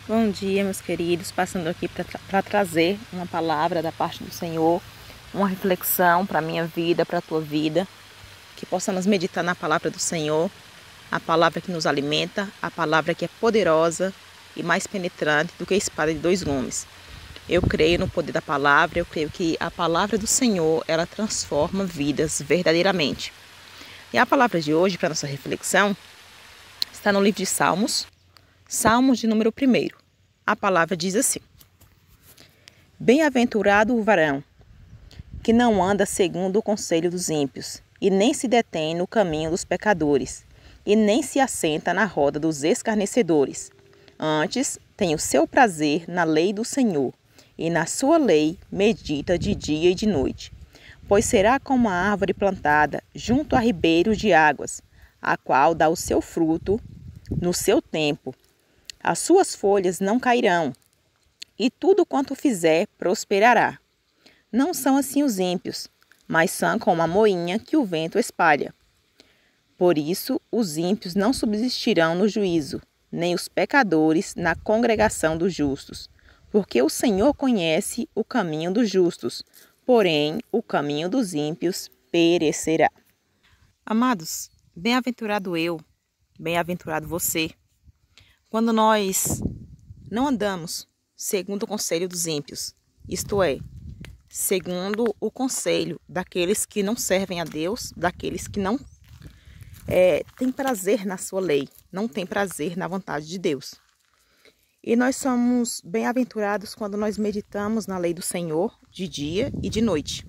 Bom dia, meus queridos, passando aqui para trazer uma palavra da parte do Senhor, uma reflexão para a minha vida, para a tua vida, que possamos meditar na palavra do Senhor, a palavra que nos alimenta, a palavra que é poderosa e mais penetrante do que a espada de dois gumes. Eu creio no poder da palavra, eu creio que a palavra do Senhor, ela transforma vidas verdadeiramente. E a palavra de hoje, para nossa reflexão, está no livro de Salmos, Salmos de número 1. A palavra diz assim: Bem-aventurado o varão, que não anda segundo o conselho dos ímpios, e nem se detém no caminho dos pecadores, e nem se assenta na roda dos escarnecedores. Antes, tem o seu prazer na lei do Senhor, e na sua lei medita de dia e de noite. Pois será como a árvore plantada junto a ribeiros de águas, a qual dá o seu fruto no seu tempo. As suas folhas não cairão, e tudo quanto fizer prosperará. Não são assim os ímpios, mas são como a moinha que o vento espalha. Por isso, os ímpios não subsistirão no juízo, nem os pecadores na congregação dos justos. Porque o Senhor conhece o caminho dos justos, porém o caminho dos ímpios perecerá. Amados, bem-aventurado eu, bem-aventurado você, quando nós não andamos segundo o conselho dos ímpios, isto é, segundo o conselho daqueles que não servem a Deus, daqueles que não têm prazer na sua lei, não têm prazer na vontade de Deus. E nós somos bem-aventurados quando nós meditamos na lei do Senhor de dia e de noite.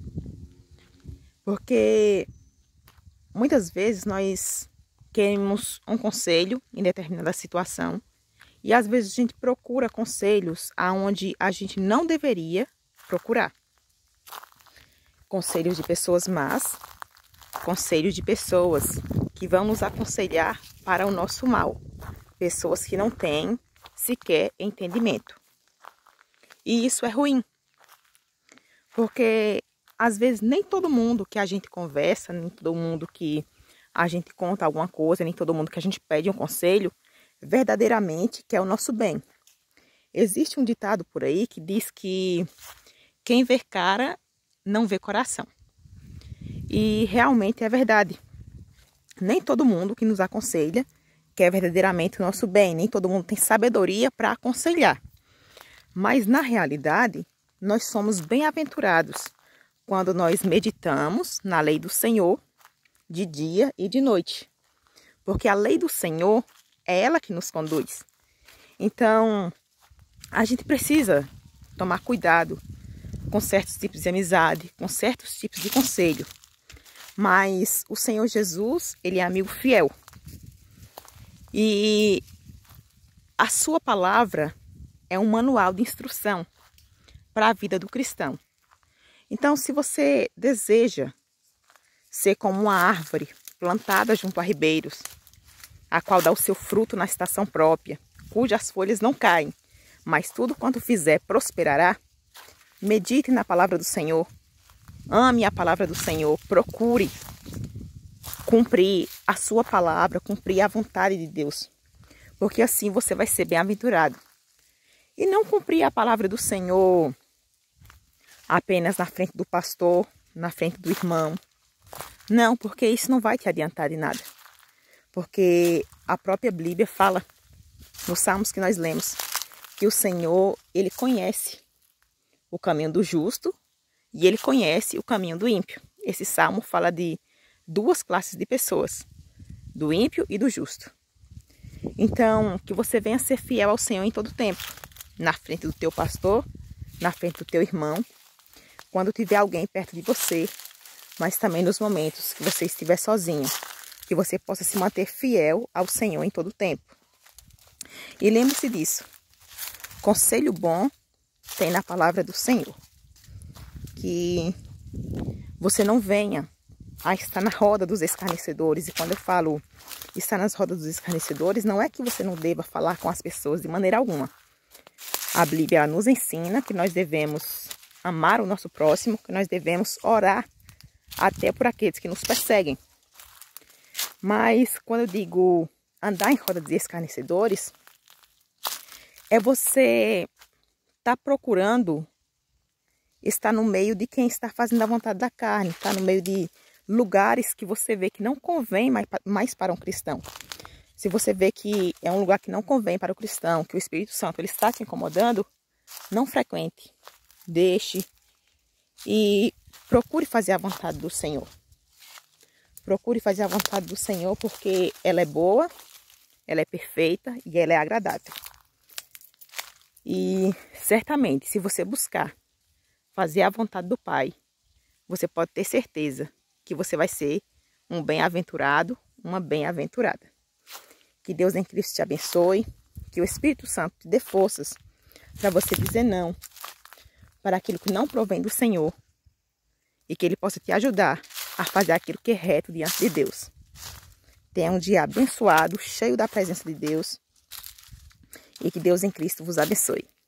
Porque muitas vezes nós queremos um conselho em determinada situação e às vezes a gente procura conselhos aonde a gente não deveria procurar. Conselhos de pessoas más, conselhos de pessoas que vão nos aconselhar para o nosso mal. Pessoas que não têm sequer entendimento. E isso é ruim. Porque às vezes nem todo mundo que a gente conversa, nem todo mundo que a gente conta alguma coisa, nem todo mundo que a gente pede um conselho, verdadeiramente quer o nosso bem. Existe um ditado por aí que diz que quem vê cara não vê coração. E realmente é verdade. Nem todo mundo que nos aconselha quer verdadeiramente o nosso bem, nem todo mundo tem sabedoria para aconselhar. Mas na realidade, nós somos bem-aventurados quando nós meditamos na lei do Senhor de dia e de noite. Porque a lei do Senhor é ela que nos conduz. Então, a gente precisa tomar cuidado com certos tipos de amizade, com certos tipos de conselho. Mas o Senhor Jesus, ele é amigo fiel. E a sua palavra é um manual de instrução para a vida do cristão. Então, se você deseja ser como uma árvore plantada junto a ribeiros, a qual dá o seu fruto na estação própria, cujas folhas não caem, mas tudo quanto fizer prosperará, medite na palavra do Senhor, ame a palavra do Senhor, procure cumprir a sua palavra, cumprir a vontade de Deus, porque assim você vai ser bem-aventurado. E não cumprir a palavra do Senhor apenas na frente do pastor, na frente do irmão. Não, porque isso não vai te adiantar de nada. Porque a própria Bíblia fala, nos salmos que nós lemos, que o Senhor, ele conhece o caminho do justo e ele conhece o caminho do ímpio. Esse salmo fala de duas classes de pessoas, do ímpio e do justo. Então, que você venha ser fiel ao Senhor em todo tempo, na frente do teu pastor, na frente do teu irmão, quando tiver alguém perto de você, mas também nos momentos que você estiver sozinho, que você possa se manter fiel ao Senhor em todo o tempo. E lembre-se disso, conselho bom tem na palavra do Senhor, que você não venha a estar na roda dos escarnecedores. E quando eu falo estar nas rodas dos escarnecedores, não é que você não deva falar com as pessoas de maneira alguma. A Bíblia nos ensina que nós devemos amar o nosso próximo, que nós devemos orar até por aqueles que nos perseguem. Mas quando eu digo andar em roda de escarnecedores, é você estar procurando estar no meio de quem está fazendo a vontade da carne, estar no meio de lugares que você vê que não convém mais para um cristão. Se você vê que é um lugar que não convém para o cristão, que o Espírito Santo ele está te incomodando, não frequente, deixe e procure fazer a vontade do Senhor. Procure fazer a vontade do Senhor porque ela é boa, ela é perfeita e ela é agradável. E certamente, se você buscar fazer a vontade do Pai, você pode ter certeza que você vai ser um bem-aventurado, uma bem-aventurada. Que Deus em Cristo te abençoe, que o Espírito Santo te dê forças para você dizer não para aquilo que não provém do Senhor e que Ele possa te ajudar a fazer aquilo que é reto diante de Deus. Tenha um dia abençoado, cheio da presença de Deus e que Deus em Cristo vos abençoe.